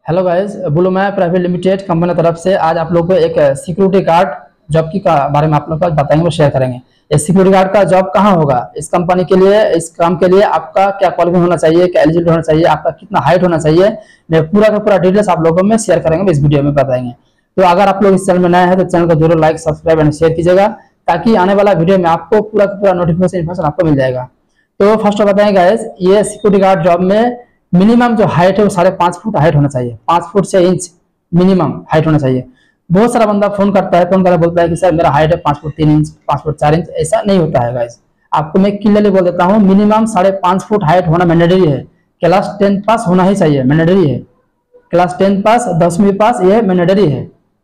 Hello guys, blue map private limited company की तरफ से आज आप लोग को एक सिक्योरिटी गार्ड जॉब की बारे में आप लोग को बताएंगे और शेयर करेंगे। ये सिक्योरिटी गार्ड का जॉब कहाँ होगा, इस कंपनी के लिए, इस काम के लिए आपका क्या क्वालिफिकेशन होना चाहिए, क्या एलिजिबल होना चाहिए, आपका कितना हाइट होना चाहिए, मैं पूरा का पूरा डिटेल्स आप लोगों में शेयर करेंगे, इस वीडियो में बताएंगे। तो अगर आप लोग इस चैनल में नए हैं तो चैनल को जरूर लाइक, सब्सक्राइब एंड शेयर कीजिएगा, ताकि आने वाला वीडियो में आपको पूरा का पूरा नोटिफिकेशन इन्फॉर्मेशन आपको मिल जाएगा। तो फर्स्ट ऑफ बताएं गाइस, ये सिक्योरिटी गार्ड जॉब में मिनिमम जो हाइट है वो 5.5 फुट हाइट होना चाहिए, 5 फुट 6 इंच मिनिमम हाइट होना चाहिए। बहुत सारा बंदा फोन करता है, फोन कर बोलता है कि सर मेरा हाइट है 5 फुट 3 इंच, 5 फुट 4 इंच। ऐसा नहीं होता है गाइस, आपको मैं क्लियरली बोल देता हूँ, मिनिमम 5.5 फुट हाइट होना मैंडेटरी है। क्लास 10 पास होना ही चाहिए, मैंडेटरी है। क्लास 10 पास, 10वीं पास, ये मैंडेटरी है।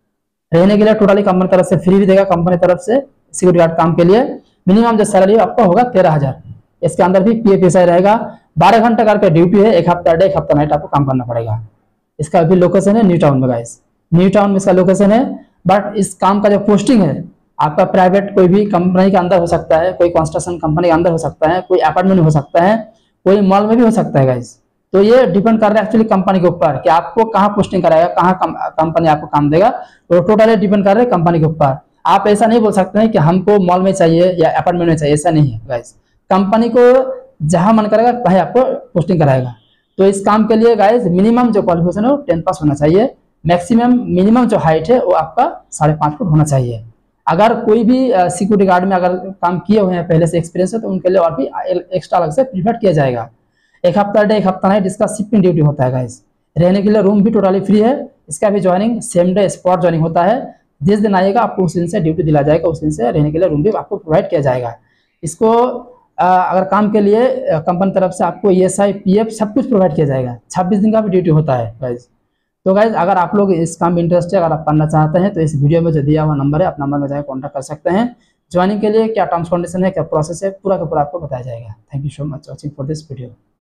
रहने के लिए टोटली कंपनी तरफ से फ्री भी देगा, कंपनी तरफ से सिक्योरिटी गार्ड काम के लिए मिनिमम जो सैलरी आपका होगा 13,000। इसके अंदर भी पीएफएसआई रहेगा। 12 घंटे करके ड्यूटी है, एक हफ्ता डे एक हफ्ता नाइट आपको काम करना पड़ेगा। इसका अभी लोकेशन है न्यू टाउन में गाइस, न्यू टाउन में इसका लोकेशन है। बट इस काम का जो पोस्टिंग है आपका प्राइवेट कोई भी कंपनी के अंदर हो सकता है, कोई कंस्ट्रक्शन कंपनी के अंदर हो सकता है, कोई अपार्टमेंट में हो सकता है, कोई मॉल में भी हो सकता है गाइस। तो ये डिपेंड कर रहा है एक्चुअली कंपनी के ऊपर कि आपको कहाँ पोस्टिंग कराएगा, कहाँ कंपनी आपको काम देगा। तो टोटली डिपेंड कर रहा है कंपनी के ऊपर। आप ऐसा नहीं बोल सकते हैं कि हमको मॉल में चाहिए या अपार्टमेंट में चाहिए, ऐसा नहीं है गाइस। कंपनी को जहां मन करेगा वहीं आपको पोस्टिंग कराएगा। तो इस काम के लिए गाइस मिनिमम जो क्वालिफिकेशन है वो 10 पास होना चाहिए। मैक्सिमम मिनिमम जो हाइट है वो आपका 5.5 फुट होना चाहिए। अगर कोई भी सिक्योरिटी गार्ड में अगर काम किए हुए हैं, पहले से एक्सपीरियंस है, तो उनके लिए और भी एक्स्ट्रा अलग से प्रीफर किया जाएगा। एक हफ्ता डे एक हफ्ता नाइट इसका शिफ्टिंग ड्यूटी होता है गाइस। रहने के लिए रूम भी टोटली फ्री है। इसका भी joining same day spot joining होता है। जिस दिन आएगा आपको उस दिन से ड्यूटी दिला जाएगा, उस दिन से रहने के लिए रूम भी आपको प्रोवाइड किया जाएगा। इसको अगर काम के लिए कंपनी तरफ से आपको ESI PF सब कुछ प्रोवाइड किया जाएगा। 26 दिन का भी ड्यूटी होता है गाइज। तो गाइज अगर आप लोग इस काम में इंटरेस्ट है, अगर आप करना चाहते हैं, तो इस वीडियो में जो दिया हुआ नंबर है, अपना नंबर में जाकर कॉन्टैक्ट कर सकते हैं। ज्वाइनिंग के लिए क्या टर्म्स कंडीशन है, क्या प्रोसेस है, पूरा का पूरा आपको बताया जाएगा। Thank you so much watching for this video.